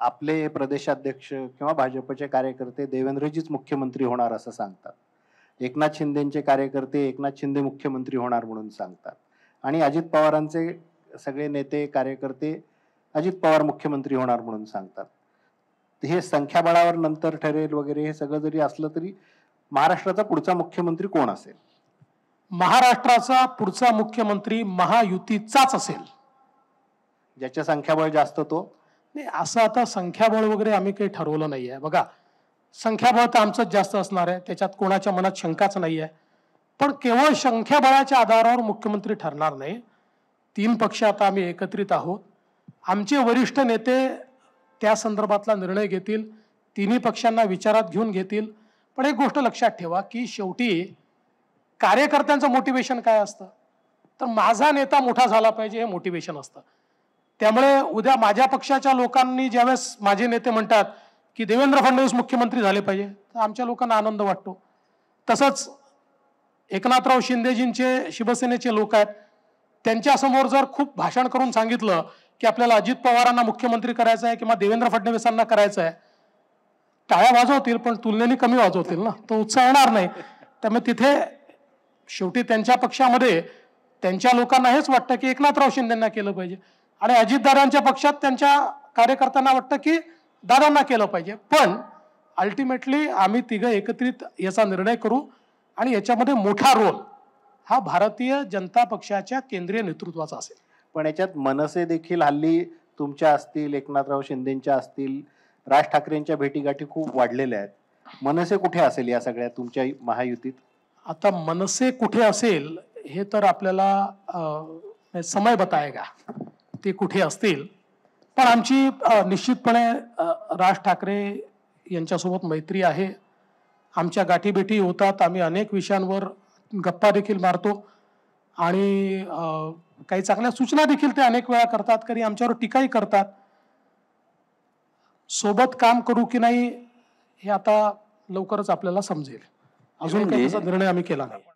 आपले प्रदेशाध्यक्ष किंवा भाजपचे कार्यकर्ते देवेंद्रजीच मुख्यमंत्री होणार असं सांगतात. एकनाथ शिंदेचे कार्यकर्ते एकनाथ शिंदे मुख्यमंत्री होणार म्हणून सांगतात आणि अजित पवारांचे सगळे नेते कार्यकर्ते अजित पवार मुख्यमंत्री होणार म्हणून सांगतात. हे संख्याबळावर नंतर ठरेल वगैरे हे सगळं जरी असलं तरी महाराष्ट्राचा पुढचा मुख्यमंत्री कोण असेल? महाराष्ट्राचा पुढचा मुख्यमंत्री महायुतीचाच असेल. ज्याच्या संख्याबळ जास्त तो नाही, असं आता संख्याबळ वगैरे आम्ही काही ठरवलं नाहीये. बघा, संख्याबळ तर आमचंच जास्त असणार आहे, त्याच्यात कोणाच्या मनात शंकाच नाहीये. पण केवळ संख्याबळाच्या आधारावर मुख्यमंत्री ठरणार नाही. 3 पक्ष आता आम्ही एकत्रित आहोत. आमचे वरिष्ठ नेते त्या संदर्भातला निर्णय घेतील, तिन्ही पक्षांना विचारात घेऊन घेतील. पण एक गोष्ट लक्षात ठेवा की शेवटी कार्यकर्त्यांचं मोटिवेशन काय असतं, तर माझा नेता मोठा झाला पाहिजे हे मोटिवेशन असतं. त्यामुळे उद्या माझ्या पक्षाच्या लोकांनी ज्यावेळेस माझे नेते म्हणतात की देवेंद्र फडणवीस मुख्यमंत्री झाले पाहिजे, तर आमच्या लोकांना आनंद वाटतो. तसंच एकनाथराव शिंदेजींचे शिवसेनेचे लोक आहेत, त्यांच्यासमोर जर खूप भाषण करून सांगितलं की आपल्याला अजित पवारांना मुख्यमंत्री करायचं आहे किंवा देवेंद्र फडणवीसांना करायचं आहे, टाळ्या वाजवतील पण तुलनेने कमी वाजवतील ना, तो उत्साह येणार नाही. त्यामुळे तिथे शेवटी त्यांच्या पक्षामध्ये त्यांच्या लोकांना हेच वाटतं की एकनाथराव शिंदेंना केलं पाहिजे आणि अजितदादांच्या पक्षात त्यांच्या कार्यकर्त्यांना वाटतं की दादांना केलं पाहिजे. पण अल्टिमेटली आम्ही तिघं एकत्रित याचा निर्णय करू आणि याच्यामध्ये मोठा रोल हा भारतीय जनता पक्षाच्या केंद्रीय नेतृत्वाचा असेल. पण याच्यात मनसे देखील हल्ली तुमच्या असतील, एकनाथराव शिंदेच्या असतील, राज ठाकरेंच्या भेटीगाठी खूप वाढलेल्या आहेत. मनसे कुठे असेल या सगळ्या तुमच्या महायुतीत? आता मनसे कुठे असेल हे तर आपल्याला समय बताएगा ते कुठे असतील. पण आमची निश्चितपणे राज ठाकरे यांच्यासोबत मैत्री आहे. आमच्या गाठीभेटी होतात, आम्ही अनेक विषयांवर गप्पा देखील मारतो आणि काही चांगल्या सूचना देखील ते अनेक वेळा करतात, कधी आमच्यावर टीकाही करतात. सोबत काम करू की नाही हे आता लवकरच आपल्याला समजेल. अजून काही त्याचा निर्णय आम्ही केला नाही.